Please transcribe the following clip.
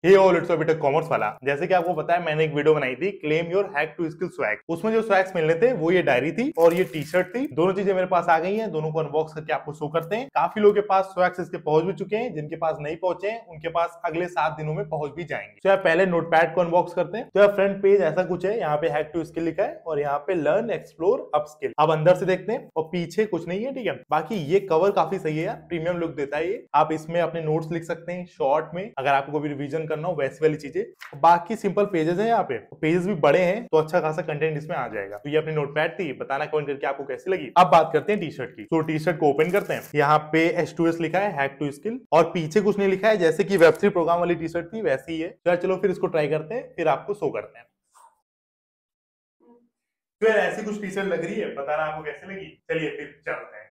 Hey all it's BTech commerce वाला। जैसे कि आपको पता है मैंने एक वीडियो बनाई थी claim your hack to skill swag. उसमें जो स्वैग्स मिलने थे वो ये डायरी थी और ये टी शर्ट थी। दोनों चीजें मेरे पास आ गई हैं, दोनों को अनबॉक्स करके आपको शो करते हैं। काफी लोगों के पास स्वैग्स इसके पहुंच भी चुके हैं, जिनके पास नहीं पहुंचे हैं उनके पास अगले 7 दिनों में पहुंच भी जाएंगे। तो यार पहले नोटपैड को अनबॉक्स करते हैं। तो यार फ्रंट पेज ऐसा कुछ है, यहाँ पे हैक टू स्किल लिखा है और यहाँ पे लर्न एक्सप्लोर अपस्किल। अब अंदर से देखते हैं और पीछे कुछ नहीं है, ठीक है। बाकी ये कवर काफी सही है यार, प्रीमियम लुक देता है ये। आप इसमें अपने नोट्स लिख सकते हैं शॉर्ट में, अगर आपको भी रिवीजन करना हो वैसी वाली चीजें। बाकी सिंपल पेजेस हैं, यहाँ पे पेजेस भी बड़े हैं तो अच्छा खासा कंटेंट इसमें आ जाएगा। तो ये अपनी नोटपैड थी, बताना कमेंट करके आपको कैसी लगी। अब बात करते हैं टी शर्ट की। तो टी शर्ट को ओपन करते हैं, यहाँ पे H2S लिखा है, हैक टू स्किल, और पीछे कुछ नहीं लिखा है, जैसे कि वेब3 प्रोग्राम वाली टी शर्ट थी वैसी ही है। तो चलो फिर इसको ट्राई करते हैं, फिर आपको शो करते हैं। फिर ऐसी कुछ टी शर्ट लग रही है, बताना आपको कैसी लगी। चलिए फिर चलते हैं।